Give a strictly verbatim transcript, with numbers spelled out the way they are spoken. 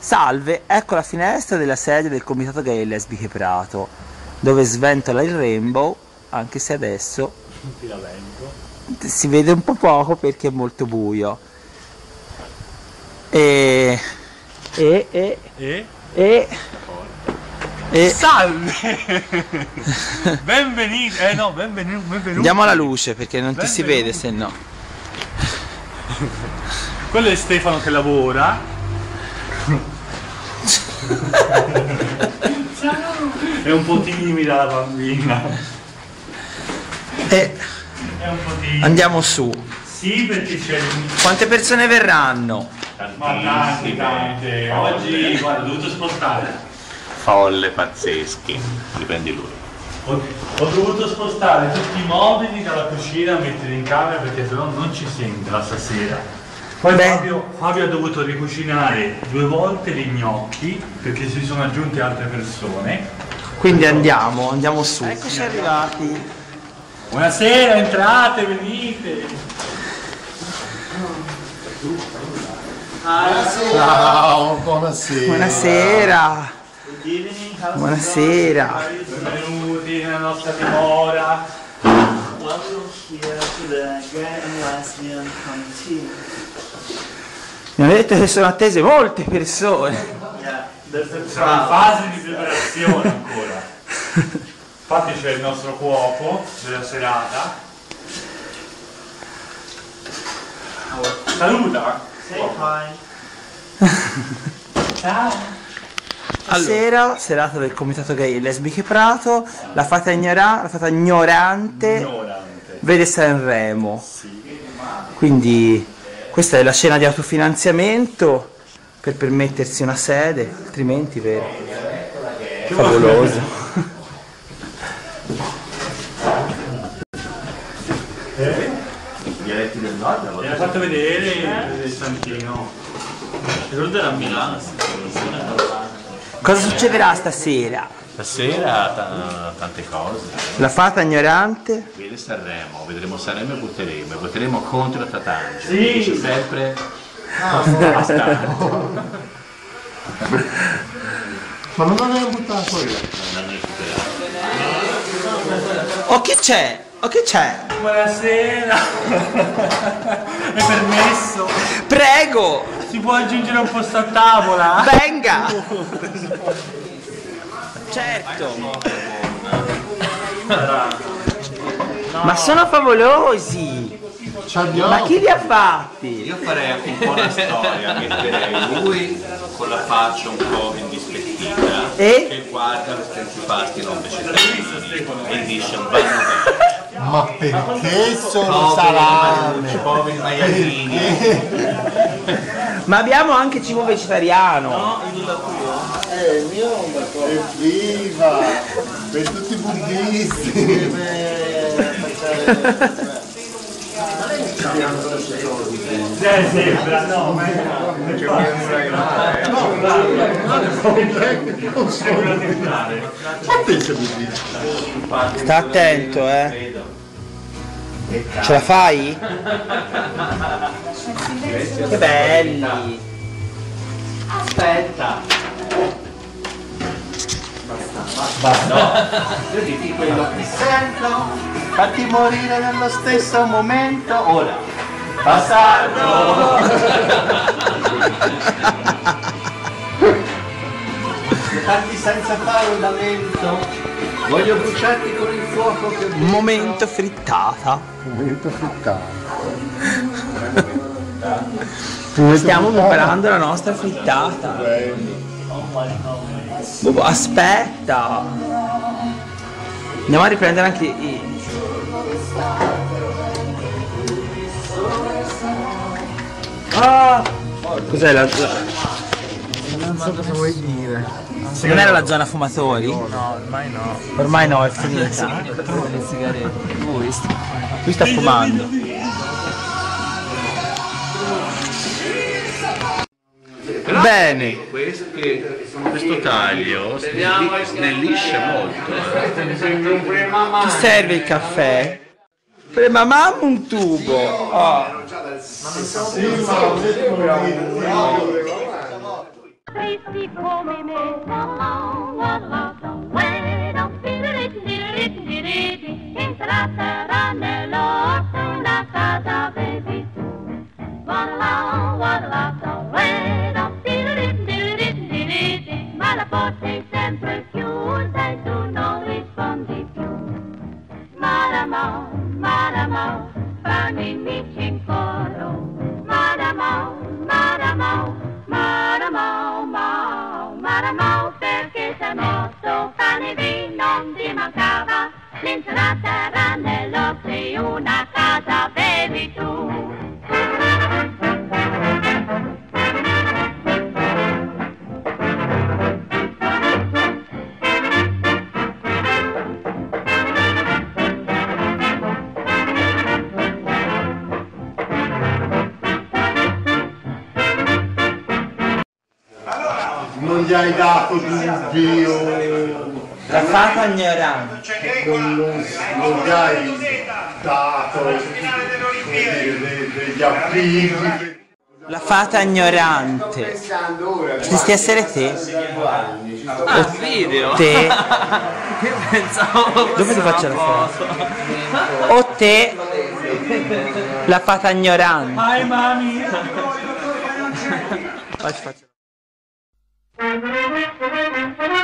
Salve, ecco la finestra della sede del Comitato Gay e Lesbiche Prato, dove sventola il rainbow, anche se adesso si vede un po' poco perché è molto buio. E... E... E... E... E... e... Salve! Benvenuti! Eh no, benvenuti! benvenuti. Andiamo alla luce perché non ti si vede se no. Quello è Stefano che lavora. È un po' timida la bambina. E... È un po' timida. Andiamo su. Sì, perché c'è... Quante persone verranno? Ma tante, tante. Oggi, guarda, ho dovuto spostare. Folle pazzeschi, li prendi lui. Ho, ho dovuto spostare tutti i mobili dalla cucina a mettere in camera perché sennò non ci si entra stasera. Poi Fabio, Fabio ha dovuto ricucinare due volte gli gnocchi perché si sono aggiunte altre persone. Quindi andiamo, andiamo su. Eccoci arrivati. Buonasera, entrate, venite. Ciao, buonasera. Buonasera. Buonasera. Benvenuti nella nostra dimora. Mi hanno detto che sono attese molte persone. Siamo in fase di preparazione ancora. Infatti c'è il nostro cuoco della serata. Saluta! Ciao! Stasera, serata del Comitato Gay e Lesbiche Prato, la fata, ignora, la fata ignorante, Ignorante. vede Sanremo. Sì. Quindi questa è la scena di autofinanziamento per permettersi una sede, altrimenti vero. Favoloso. Eh? Dialetti del nord? Mi ha fatto vedere il Santino. Quello della Milano. Cosa succederà stasera? Stasera ta- tante cose. La fata ignorante? Vede Sanremo, vedremo Sanremo e voteremo, e voteremo contro la Tatange. Sì. Dice sempre bastante. Ma non avevo buttato fuori là. Oh, che c'è? Oh, che c'è? Buonasera! È permesso? Prego! Si può aggiungere un posto a tavola? Venga! Certo! Ma sono favolosi! Ma chi li ha fatti? Io farei anche un po' la storia, metterei lui con la faccia un po' indispettita E? che guarda questi antipasti non vegetariani e dice vanno bene. Ma perché sono Poveri salame? maialini, poveri maialini. Ma abbiamo anche cibo vegetariano! Eh, il mio evviva! Per tutti i buddisti! Eh, sembra, no, ma è Sta attento, eh! Ce la fai? Che belli! Aspetta. Basta. No. Vedi quello che sento, fatti morire nello stesso momento. Ora. Bastardo. Fatti senza fare un lamento. Voglio bruciarti con il fuoco che... Momento frittata. Momento frittato. Stiamo preparando la nostra frittata. Boh, aspetta. Andiamo a riprendere anche i... Ah! Cos'è la... Non so cosa vuoi dire. Non era la zona fumatori? No, ormai no. Ormai no, è finita. Le sigarette. Lui sta, lui sta fumando. Bene. Questo, che, questo taglio snellisce molto. Ti serve il caffè? Premamamo un tubo. Oh. Sì, ma tristi come me. Entra terra nell'orto, una casa avevi tu. Ma la porta è sempre chiusa e tu non rispondi più. Maramau, Maramau, fanno i amici in coro. Maramau, Maramau, Maramau, Mau, Maramau, perché sei morto, pane e vino non ti mancava. L'insalata era nell'orto e una casa avevi tu. Non gli hai dato dubbio. La fata ignorante. Non, non, non gli hai dato degli, degli appigli. La fata ignorante. Potresti essere te. Ah, video! Te. Io pensavo. Dove ti faccio la foto? O te. La fata ignorante. Hi mami! Poi ci faccio.